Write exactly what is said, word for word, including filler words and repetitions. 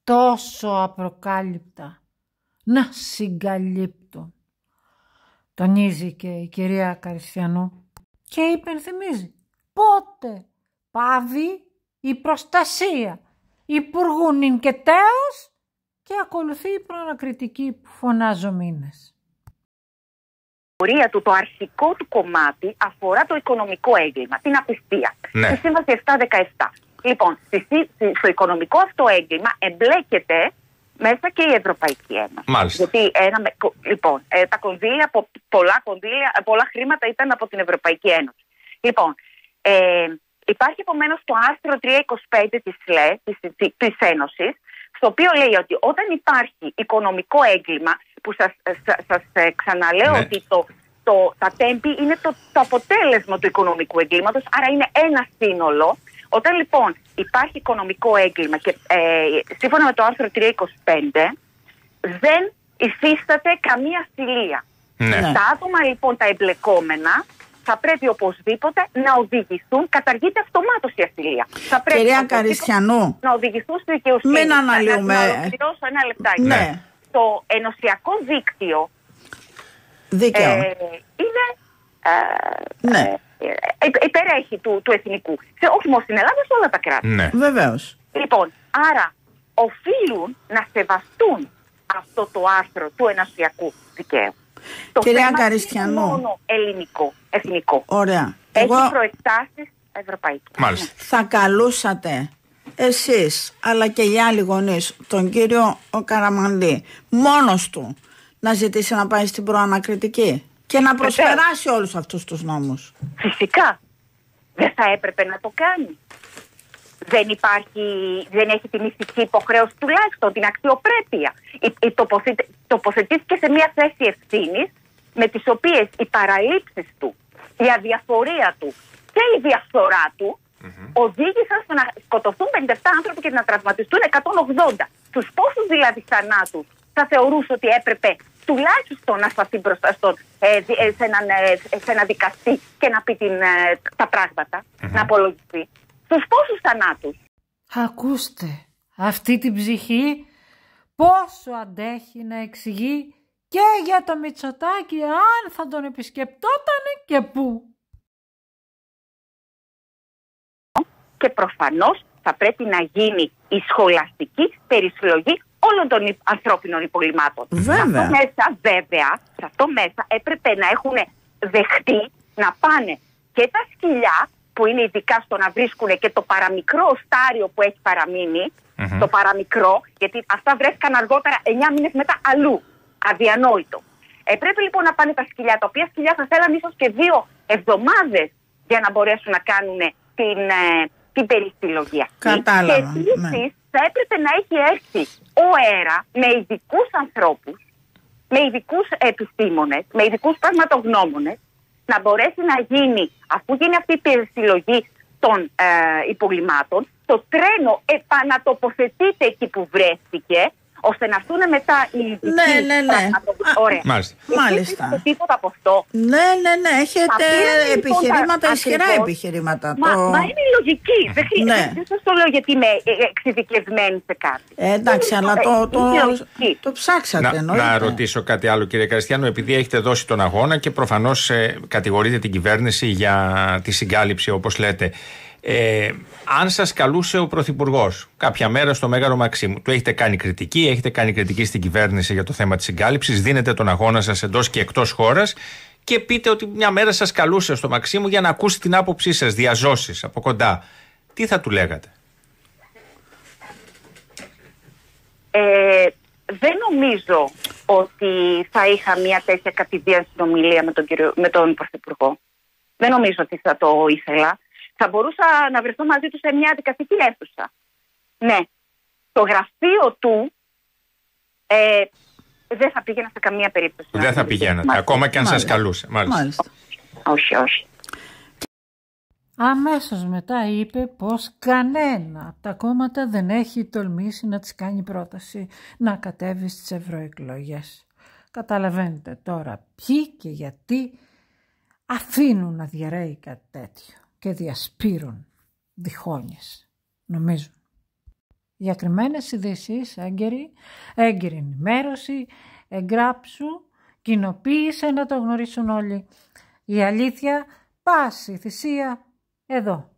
τόσο απροκάλυπτα να συγκαλύπτουν. Τονίζει και η κυρία Καριστιανού και υπενθυμίζει πότε πάβει η προστασία υπουργού νυν και τέος και ακολουθεί η προανακριτική που φωνάζω μήνες. Του, το αρχικό του κομμάτι αφορά το οικονομικό έγκλημα, την απιστία. Ναι. Στη Σύμβαση επτακόσια δεκαεπτά. Λοιπόν, στο οικονομικό αυτό έγκλημα εμπλέκεται μέσα και η Ευρωπαϊκή Ένωση. Μάλιστα. Γιατί ένα, λοιπόν, τα κονδύλια, πολλά, κονδύλια, πολλά χρήματα ήταν από την Ευρωπαϊκή Ένωση. Λοιπόν, ε, υπάρχει επομένως το άρθρο τριακόσια είκοσι πέντε της ΛΕ, της, της Ένωσης, στο οποίο λέει ότι όταν υπάρχει οικονομικό έγκλημα, που σας, σας, σας ξαναλέω, ναι, ότι το, το, τα τέμπη είναι το, το αποτέλεσμα του οικονομικού εγκλήματος, άρα είναι ένα σύνολο. Όταν λοιπόν υπάρχει οικονομικό έγκλημα και ε, σύμφωνα με το άρθρο τριακόσια είκοσι πέντε δεν υφίσταται καμία ασυλία. Ναι. Τα άτομα λοιπόν τα εμπλεκόμενα θα πρέπει οπωσδήποτε να οδηγηθούν, καταργείται αυτομάτως η ασυλία. Θα πρέπει κυρία Καριστιανού, να οδηγηθούν στη δικαιοσύνη. Μην αναλύουμε. Να ολοκληρώσω ένα λεπτάκι. Ναι. Το ενωσιακό δίκτυο Δίκαιο. Ε, είναι ε, ναι. ε, υπερέχει του, του εθνικού. Σε, όχι μόνο στην Ελλάδα, σε όλα τα κράτη. Ναι. Βεβαίως. Λοιπόν, άρα οφείλουν να σεβαστούν αυτό το άρθρο του ενωσιακού δικαίου. Το κυρία Καριστιανού, είναι μόνο ελληνικό, εθνικό. Ωραία. Έχει Εγώ... προεκτάσεις ευρωπαϊκές. Μάλιστα. Θα καλούσατε εσείς αλλά και οι άλλοι γονείς τον κύριο ο Καραμανλή μόνος του να ζητήσει να πάει στην προανακριτική και να προσπεράσει ε, όλους αυτούς τους νόμους? Φυσικά. Δεν θα έπρεπε να το κάνει. Δεν υπάρχει, δεν έχει την ηθική υποχρέωση τουλάχιστον, την αξιοπρέπεια. Τοποθετήθηκε σε μια θέση ευθύνης με τις οποίες οι παραλήψεις του, η αδιαφορία του και η διαφθορά του mm-hmm. οδήγησαν στο να σκοτωθούν πενήντα επτά άνθρωποι και να τραυματιστούν εκατόν ογδόντα. Τους πόσους δηλαδή θανάτους θα θεωρούσε ότι έπρεπε τουλάχιστον να σταθεί μπροστά στον, ε, σε, έναν, ε, σε ένα δικαστή και να πει την, ε, τα πράγματα, mm-hmm. να απολογηθεί. Στους πόσους θανάτους? Ακούστε, αυτή την ψυχή πόσο αντέχει να εξηγεί και για το Μητσοτάκη αν θα τον επισκεπτότανε και πού. Και προφανώς θα πρέπει να γίνει η σχολαστική περισυλλογή όλων των ανθρώπινων υπολειμμάτων. Βέβαια. Σε αυτό μέσα, βέβαια, σε αυτό μέσα έπρεπε να έχουν δεχτεί να πάνε και τα σκυλιά, που είναι ειδικά στο να βρίσκουν και το παραμικρό οστάριο που έχει παραμείνει, mm-hmm. το παραμικρό, γιατί αυτά βρέθηκαν αργότερα εννιά μήνες μετά αλλού. Αδιανόητο. Ε, πρέπει λοιπόν να πάνε τα σκυλιά, τα οποία σκυλιά θα θέλαν ίσως και δύο εβδομάδες για να μπορέσουν να κάνουν την, ε, την περιστυλογή. Κατάλαβα. Και επίσης ναι. θα έπρεπε να έχει έρθει ο ΑΕΡΑ με ειδικούς ανθρώπους, με ειδικούς επιστήμονες, με ειδικούς πραγματογνώμονες, να μπορέσει να γίνει, αφού γίνει αυτή η περιστυλογή των ε, υπολειμμάτων, το τρένο επανατοποθετείται εκεί που βρέθηκε, ώστε να έρθουν μετά οι ειδικοί. Ναι, ναι, ναι. Ωραία. Μάλιστα. Μάλιστα. Τίποτα από αυτό. Ναι, ναι, ναι. Έχετε επιχειρήματα, λοιπόν, ισχυρά ακριβώς. επιχειρήματα. Μα, το... μα είναι λογική. Δεν ναι. δεν σας το λέω γιατί είμαι εξειδικευμένη σε κάτι. Ε, εντάξει, αλλά το, το, το, το ψάξατε. Να, να ρωτήσω κάτι άλλο, κύριε Καριστιανού, επειδή έχετε δώσει τον αγώνα και προφανώς ε, κατηγορείτε την κυβέρνηση για τη συγκάλυψη, όπως λέτε. Ε, αν σας καλούσε ο Πρωθυπουργός κάποια μέρα στο Μέγαρο Μαξίμου, του έχετε κάνει κριτική, έχετε κάνει κριτική στην κυβέρνηση για το θέμα της συγκάλυψης, δίνετε τον αγώνα σας εντός και εκτός χώρας και πείτε ότι μια μέρα σας καλούσε στο Μαξίμου για να ακούσει την άποψή σας, διαζώσεις από κοντά, τι θα του λέγατε? Ε, δεν νομίζω ότι θα είχα μια τέτοια κατηδίαν συνομιλία με τον, κύριο, με τον Πρωθυπουργό. Δεν νομίζω ότι θα το ήθελα. Θα μπορούσα να βρεθώ μαζί του σε μια δικαστική αίθουσα. Ναι. Το γραφείο του ε, δεν θα πήγαινα σε καμία περίπτωση. Δεν θα πηγαίνατε, ακόμα και αν σας καλούσε. Μάλιστα. Μάλιστα. Όχι, όχι. Αμέσως μετά είπε πως κανένα από τα κόμματα δεν έχει τολμήσει να της κάνει πρόταση να κατέβει στις ευρωεκλογές. Καταλαβαίνετε τώρα ποιοι και γιατί αφήνουν να διαρρέει κάτι τέτοιο και διασπείρουν διχόνοιες, νομίζουν. Διακριμένες ειδήσεις, έγκαιρη, έγκαιρη ενημέρωση, εγγράψου, κοινοποίησε να το γνωρίσουν όλοι. Η αλήθεια, πάση, θυσία, εδώ.